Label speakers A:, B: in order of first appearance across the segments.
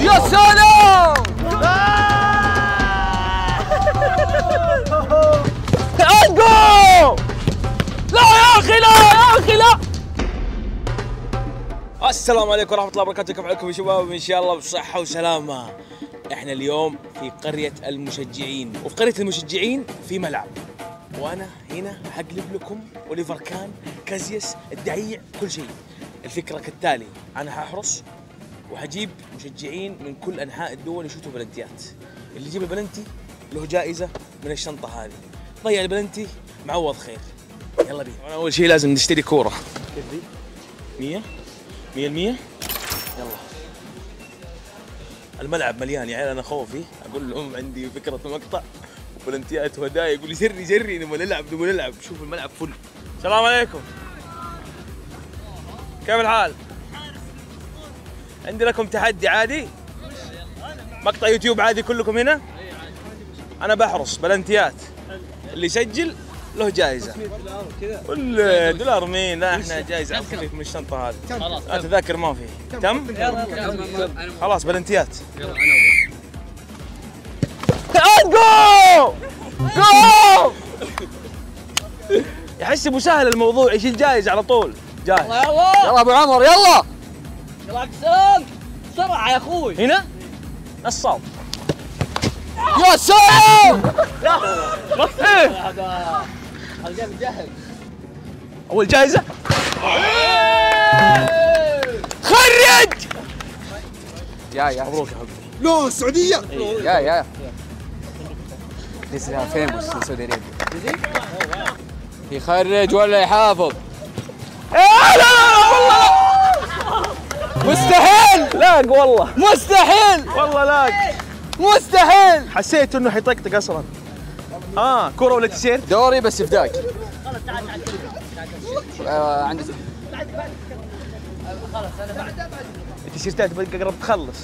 A: يا سلام!
B: الجو! لا يا اخي لا يا اخي لا! السلام عليكم ورحمة الله وبركاته، كيف حالكم يا شباب؟ ان شاء الله بصحة وسلامة. احنا اليوم في قرية المشجعين، وفي قرية المشجعين في ملعب، وانا هنا حقلب لكم اوليفر كان، كازياس، الدعيع، كل شيء. الفكرة كالتالي، انا ححرص وحجيب مشجعين من كل انحاء الدول يشوتوا بلنتيات. اللي يجيب البلنتي له جائزة من الشنطة هذه. ضيع البلنتي معوض خير. يلا بينا. أنا أول شيء لازم نشتري كورة. كيف ذي؟ 100 100%. يلا. الملعب مليان يا عيال، أنا خوفي أقول لهم عندي فكرة مقطع وبلنتيات وهدايا، يقول لي جري نبغى نلعب. شوف الملعب فل. السلام عليكم. كيف الحال؟ عندي لكم تحدي عادي. مقطع يوتيوب عادي كلكم هنا. أنا بحرص بلنتيات. اللي يسجل له جائزة. كل دولار مين؟ لا احنا جائزة على الخفيف من الشنطة هذه. التذاكر ما في. تم؟ خلاص بلنتيات. جو! جو! يحسبوا سهل الموضوع، يشيل جائزة على طول. جاهز.
A: يلا ابو عمر يلا
C: يلا اكسب بسرعة يا اخوي.
B: هنا نصاب.
A: يا سلام!
C: هذا جاي مجهز.
B: أول جائزة. خرج!
A: يا
B: مبروك يا حبيبي.
D: لا السعودية.
A: يا This is famous in Saudi Arabia. يخرج ولا يحافظ؟
B: لا والله
A: مستحيل!
B: لاق والله
A: مستحيل!
B: والله لاق.
A: مستحيل!
B: حسيت انه حيطقطق اصلا. كرة ولا تيشيرت؟
A: دوري بس فداك. عندي
B: التيشيرتات قرب تخلص.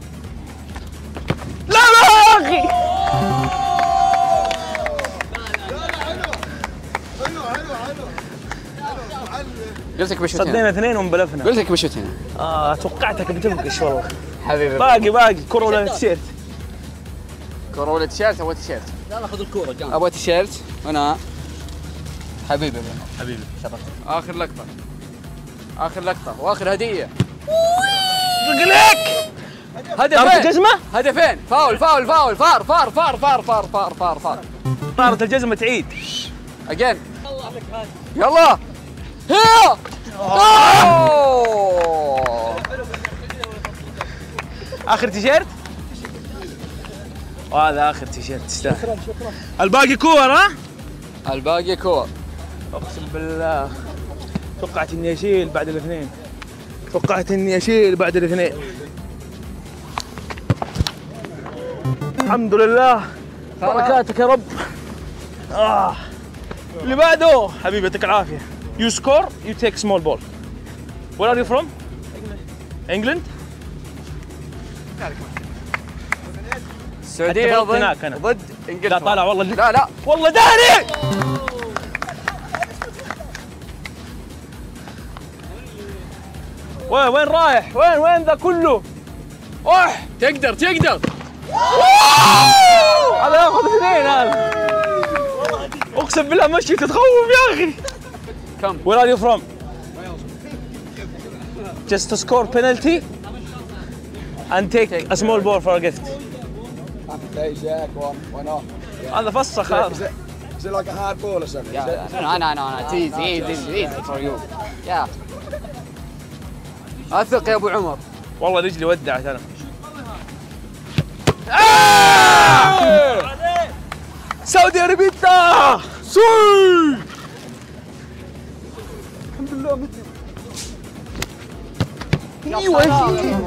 B: لا يا اخي.
A: قلت لك بشوت هنا.
B: صدينا اثنين وانبلفنا.
A: قلت لك بشوت هنا.
B: توقعتك بتنقش والله.
A: حبيبي
B: باقي كرة ولا تيشيرت؟
A: كرة ولا تيشيرت؟ ابغى تيشيرت.
C: يلا خذ الكورة جنب.
A: ابغى تيشيرت هنا. حبيبي
B: شرفت.
A: اخر لقطة واخر هدية.
B: رجلك.
A: هدفين.
B: الجزمة؟
A: هدفين. فاول فار.
B: طارت الجزمة تعيد.
A: اجين. يلا. هي.
B: اخر تيشيرت؟ وهذا اخر تيشيرت تستاهل. شكرا. الباقي كور ها؟
A: الباقي كور.
B: اقسم بالله توقعت اني اشيل بعد الاثنين. الحمد لله بركاتك يا رب. اللي بعده حبيبي يعطيك العافيه. You score, you take small ball. Where are you from? England.
A: السعودية
B: هناك أنا.
A: ضد انجلترا.
B: لا طالع والله.
A: لا
B: والله داري. وين رايح؟ وين ذا كله؟
A: تقدر
B: هذا ياخذ اثنين هذا. اقسم بالله مشي تتخوف يا اخي.
A: كم؟
B: Where are you from? Just to score penalty and take a small ball for a gift. هذا فسخ هذا.
D: Is it like a hard ball or something?
A: No. It's easy for you. Yeah. اثق يا ابو عمر.
B: والله رجلي ودعت انا. سعودي ارابيتا سوي. الحمد لله مثلي. ايوه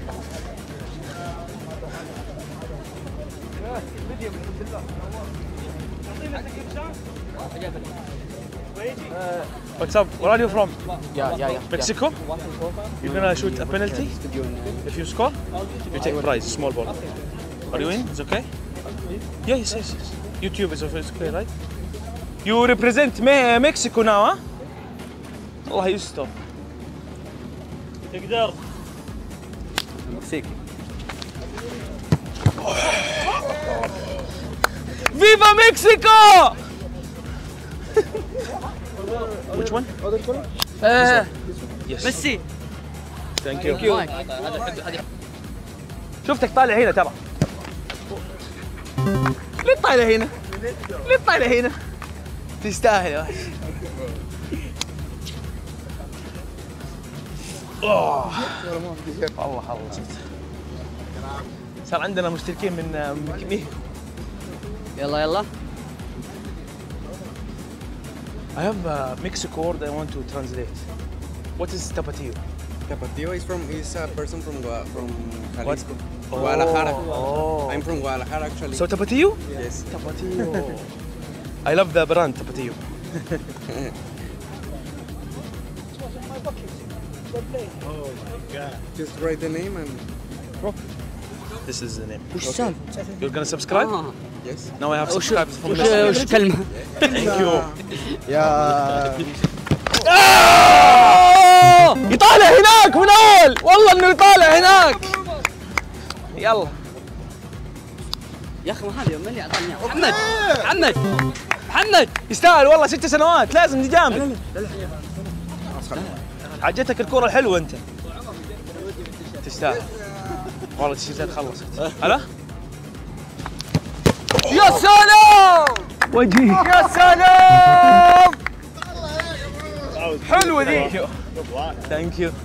B: What's up? Where are you from?
A: Yeah.
B: Mexico? You're gonna shoot a penalty? If you score, you take prize, small ball. Are you in? It's okay? Yes. YouTube is okay, right? You represent Mexico now, huh? الله يستر. تقدر.
A: مكسيكي.
B: فيفا مكسيكو. Which one? Yes.
C: ميسي.
B: Thank you. شفتك طالع هنا ترى. ليه طالع هنا؟ ليه طالع هنا؟ تستاهل يا وحش. والله خلصت. صار عندنا مشتركين من ميكو.
C: يلا يلا.
B: I have a Mexico word I want to translate. What is tapatio?
E: Tapatio is a person from Jalisco.
B: Oh.
E: Guadalajara.
B: Oh.
E: I'm from Guadalajara actually.
B: So tapatio?
E: Yes.
B: Tapatio. I love the brand tapatio.
E: Just write the name and
B: This is the name.
C: وش السالفة؟
B: You're gonna subscribe?
E: yes.
B: Now I have
C: وش
B: subscribed from
C: وش
B: Mexico.
C: وش الكلمة؟
B: Thank you.
D: يا
B: يطالع هناك من اول، والله انه يطالع هناك. يلا
C: يا اخي ما هذه من اللي اعطاني إياها؟ محمد محمد محمد
B: يستاهل والله 6 سنوات لازم دي جامد. عجتك الكرة الحلوة انت. تستاهل. والله التيشيرتات خلصت. هلا؟ يا سلام! وجهي يا سلام! حلوة ذي. ثانك يو.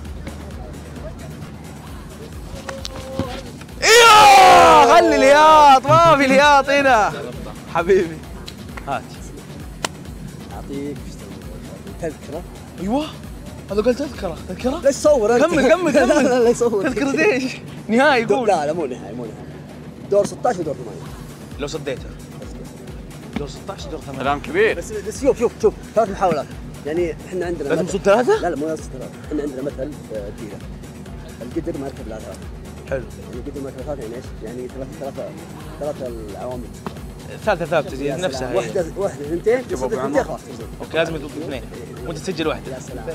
B: ايوه خلي الهياط، ما في الهياط هنا حبيبي. هات.
C: اعطيك تذكرة.
B: ايوه هذا قال تذكرة. تذكرة؟
C: لا تصور انت.
B: كمل
C: لا يصور.
B: تذكرة ايش؟ نهائي يقول.
C: لا مو نهائي دور 16 ودور 8.
B: لو صديته دور 16 دور 8
A: كلام كبير.
C: بس شوف 3 محاولات. يعني احنا عندنا
B: لازم
C: مثل-
B: تصد 3؟
C: لا مو لازم 3. احنا عندنا مثل كذا. القدر ما يركب لا 3.
B: حلو.
C: يعني القدر ما يركب 3 يعني ايش؟ يعني ثلاث العوامل.
B: الثالثة ثابتة نفسها هي.
C: واحدة اثنتين تصدق اثنتين خلاص تنزل.
B: اوكي لازم يضرب 2 وانت تسجل واحدة.
C: يا سلام.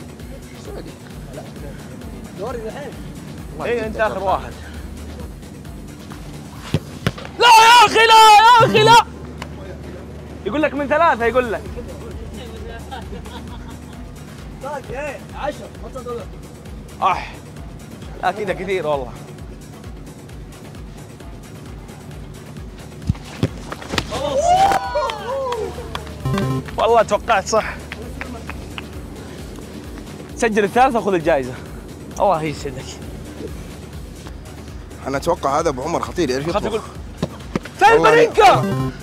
C: دوري الحين.
B: اي انت اخر واحد. لا يا اخي لا يا اخي لا. يقول لك من 3 يقول لك.
C: باقي 10 ما تصدق.
B: لا كذا كثير والله. والله توقعت صح. سجل الثالثة وخذ الجائزة. الله يسعدك.
D: انا اتوقع هذا ابو عمر خطير يعرف
B: خاف يقول
D: يطبخ.
B: فين
D: والله
B: بلينكا؟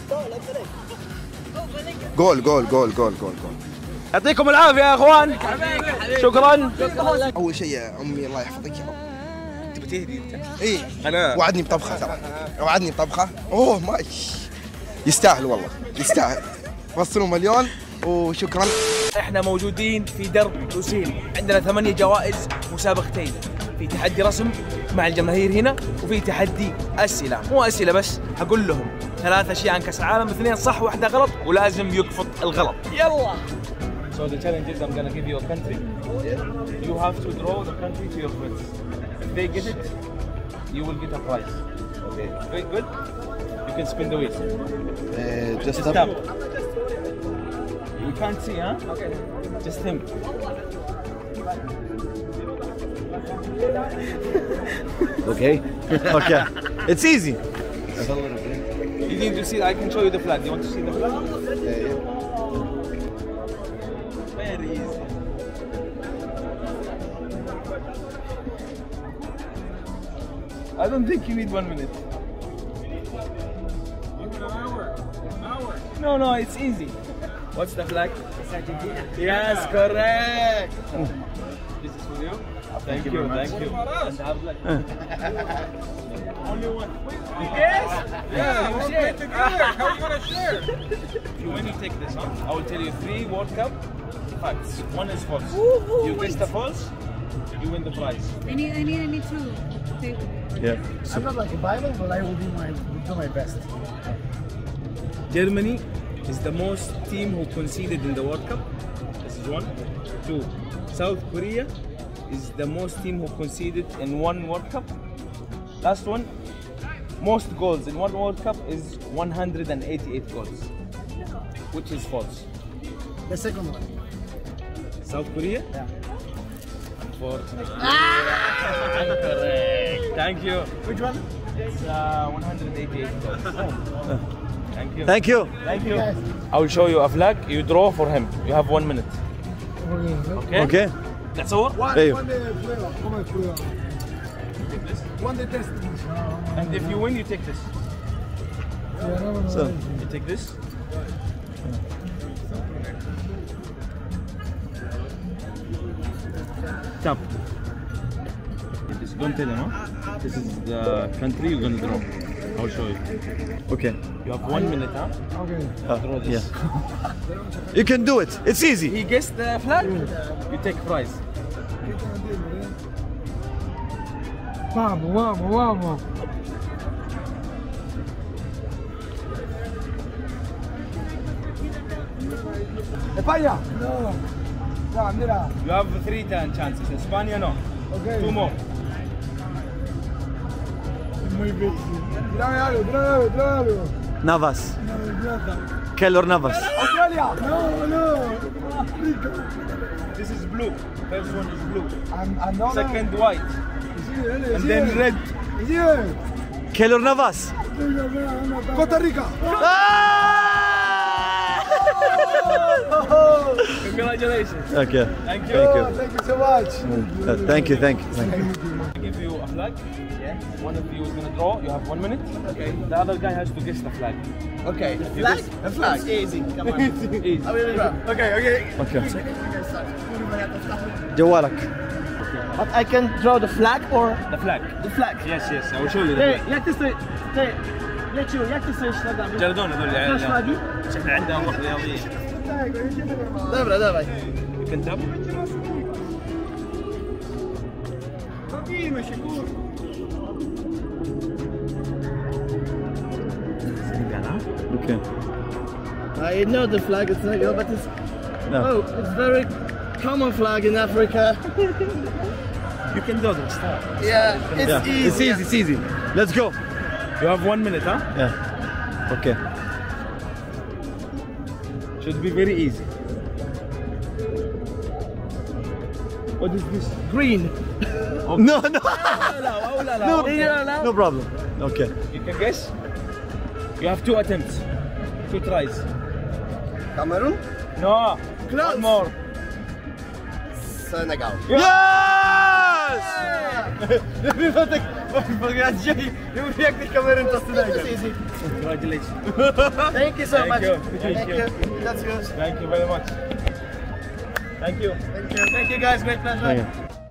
D: جول جول جول جول جول جول.
B: يعطيكم العافية يا اخوان. شكرا.
D: اول شيء يا امي الله يحفظك يا رب.
B: انت بتهدي انت.
D: ايه
B: انا
D: وعدني بطبخه ترى. وعدني بطبخه. اوه ما يستاهل والله يستاهل. وصلوا 1,000,000 وشكرا.
B: احنا موجودين في درب لوسيل، عندنا 8 جوائز مسابقتين، في تحدي رسم مع الجماهير هنا، وفي تحدي اسئله، مو اسئله بس، هقول لهم 3 اشياء عن كاس العالم، 2 صح و1 غلط، ولازم يقفط الغلط. يلا. So the challenge is I'm gonna give you a country. You have to draw the country to your friends. If they get it, you will get a prize. Okay. Very good. You can spin the wheel.
D: Just
B: Stop. You can't see, huh? Okay. Just him.
A: Okay. Okay. It's easy.
B: You need to see. I can show you the flag. You want to see the flag? Very easy. I don't think you need 1 minute. No, it's easy. What's the flag? It's Argentina. Yes, correct. This is for you. Thank you. And have luck. Only one. Yes. Yeah, you share together. How are you gonna share? When you take this on, I will tell you 3 World Cup facts. 1 is false. You guess the false, you win the prize.
F: I need to take.
G: I'm not like a Bible, but I will do my best.
B: Germany is the most team who conceded in the World Cup. This is 1. 2. South Korea is the most team who conceded in 1 World Cup. Last one. Most goals in one World Cup is 188 goals. Which is false?
G: The second one.
B: South Korea?
G: Yeah.
B: Unfortunately. Incorrect. Thank you.
G: Which one?
B: It's 188 goals. Thank you.
H: Thank you.
B: Thank you. I will show you a flag. You draw for him. You have 1 minute. Okay?
H: Okay.
B: That's all?
H: Hey.
G: One day prueba. ¿Cómo es prueba?
B: Take this.
G: One day test.
B: And if you win, you take this.
H: So,
B: You take this. Tap. This, don't tell him, huh? This is the country you're gonna draw. I'll show you.
H: okay.
B: You have 1 minute, huh?
G: Okay.
B: Draw this.
H: Yeah. You can do it. It's easy.
B: He guessed the flag. You take prize.
G: Vamos, vamos, vamos. España. No. Ya, mira.
B: You have 3 chances. España, no.
G: Okay.
B: 2 more.
G: Muy bien. Tírame algo, tírame algo.
H: Navas.
G: No,
H: Keylor Navas.
G: Australia. No, no.
B: This is blue. First one is blue.
G: And no.
B: Second white.
G: Sí,
B: And then red.
G: Sí.
H: Keylor Navas.
G: Costa Rica.
B: Congratulations.
H: Okay.
B: Thank you.
H: Thank you.
G: Thank you so much.
H: Thank you. Thank you.
B: I give you a flag. Yeah. One of you is gonna draw. You have 1 minute. Okay. The other guy has to guess the flag.
C: Okay.
B: You
C: Flag?
B: guess-
C: A flag. Easy. Come on.
B: Easy.
C: Okay, okay.
H: Okay. جوالك.
C: But I can draw the flag or
B: The flag.
C: the flag.
B: Yes, yes. I will show you the
C: Hey,
B: flag.
C: jak ty stoisz? Jak ty stoisz nogami?
B: جردون هذول
C: Masz
B: العيال.
C: flagi?
B: احنا عندنا روح رياضية.
C: Dobra, dawaj.
B: You can tap.
H: Okay.
C: I know the flag is Senegal, but it's
H: No.
C: oh, it's very common flag in Africa.
B: You can do this.
C: Yeah, it's
H: Yeah.
C: easy.
H: It's easy. It's easy. Let's go.
B: You have 1 minute, huh?
H: Yeah. Okay.
B: Should be very easy. What is this?
C: Green.
H: No, no. No,
C: No.
H: no problem. Okay.
B: You can guess? You have 2 attempts. 2 tries.
C: Cameroon?
B: No.
C: Close.
B: One more.
C: Senegal.
H: Yes!
C: Jak tych kameryn to Senegal.
B: Congratulations.
C: Thank you so
B: Thank
C: much.
B: you.
C: Thank you. That's good.
B: Thank you very much. Thank you.
C: Thank you. Thank you guys. Great pleasure.
H: Okay.